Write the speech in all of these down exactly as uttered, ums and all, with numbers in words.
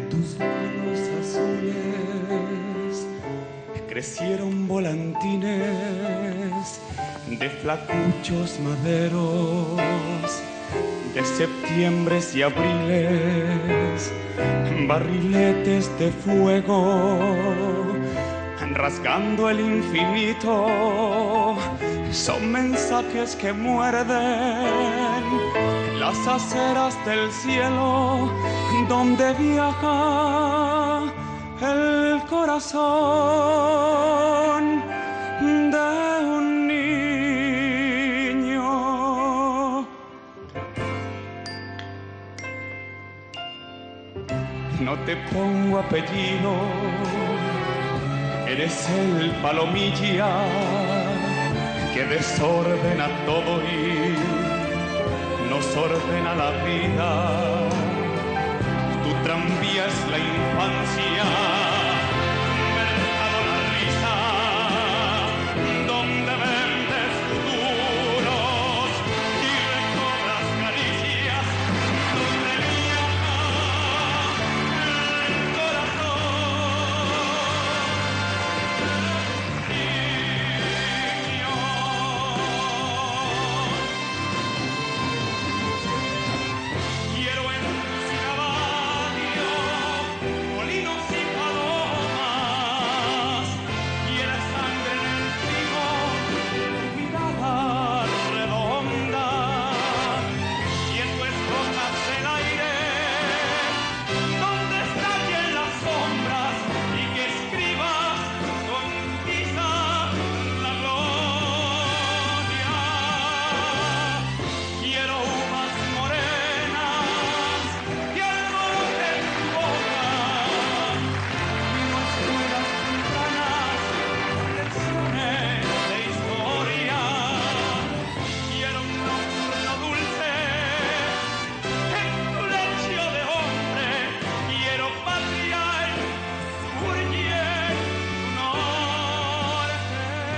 tus manos azules crecieron volantines de flacuchos maderos, de septiembres y abriles, barriletes de fuego, rasgando el infinito. Son mensajes que muerden las aceras del cielo, donde viaja el corazón de un niño. No te pongo apellido, eres el palomilla que desordena todo y nos ordena la vida. Tu tranvía es la infancia, mercado la risa, donde vendes futuros y recobras caricias, donde viaja el corazón. Quiero en tus caballos, molinos y palomas, y la sangre en el trigo, tu mirada redonda, y en tu escojas el aire, donde estallen las sombras, y que escribas con tiza la gloria. Quiero uvas morenas que alboroten tu boca, y no escuelas tempranas, lecciones de historia. Quiero un nocturno dulce en tu lecho de hombre. Quiero patria en sur y en norte.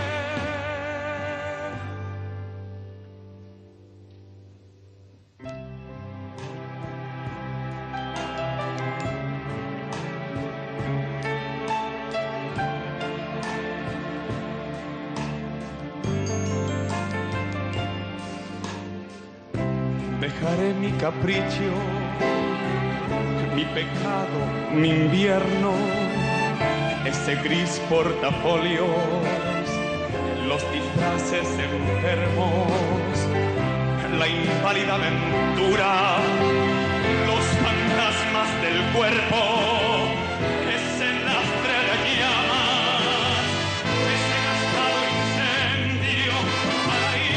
Dejaré mi capricho, mi pecado, mi invierno, ese gris portafolios, los disfraces enfermos, la inválida aventura, los fantasmas del cuerpo, ese lastre de llamas, ese gastado incendio para ir,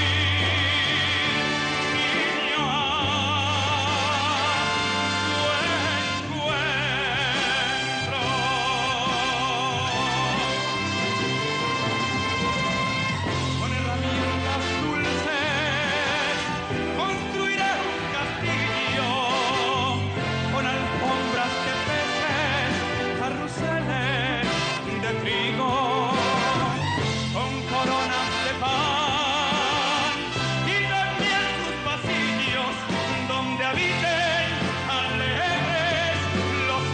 niño, a tu encuentro. Con herramientas dulces construiré un castillo, con alfombras de peces, carruseles de trigo, con coronas de pan y de miel sus pasillos, donde habiten alegres los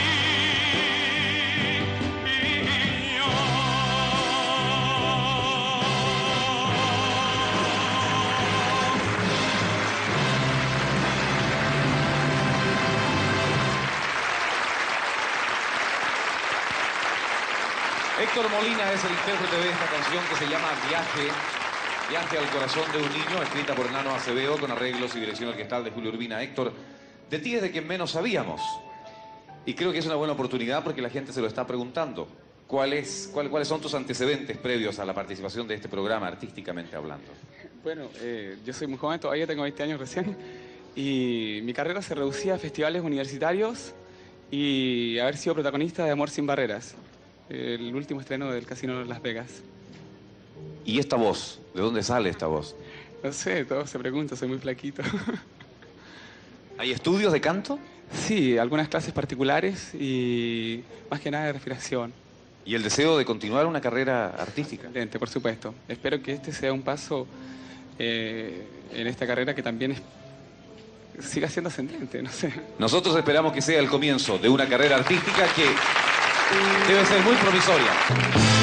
niños. Héctor Molina es el intérprete de esta canción que se llama Viaje, Viaje al corazón de un niño, escrita por Nano Acevedo con arreglos y dirección orquestal de Julio Urbina. Héctor, de ti es de quien menos sabíamos. Y creo que es una buena oportunidad porque la gente se lo está preguntando. ¿Cuál es, cuál- ¿Cuáles son tus antecedentes previos a la participación de este programa, artísticamente hablando? Bueno, eh, yo soy muy joven, todavía tengo veinte años recién, y mi carrera se reducía a festivales universitarios y haber sido protagonista de Amor sin Barreras, el último estreno del Casino de Las Vegas. ¿Y esta voz? ¿De dónde sale esta voz? No sé, todos se preguntan, soy muy flaquito. ¿Hay estudios de canto? Sí, algunas clases particulares y más que nada de respiración. ¿Y el deseo de continuar una carrera artística? Excelente, por supuesto. Espero que este sea un paso eh, en esta carrera que también es siga siendo ascendente, no sé. Nosotros esperamos que sea el comienzo de una carrera artística que debe ser muy promisoria.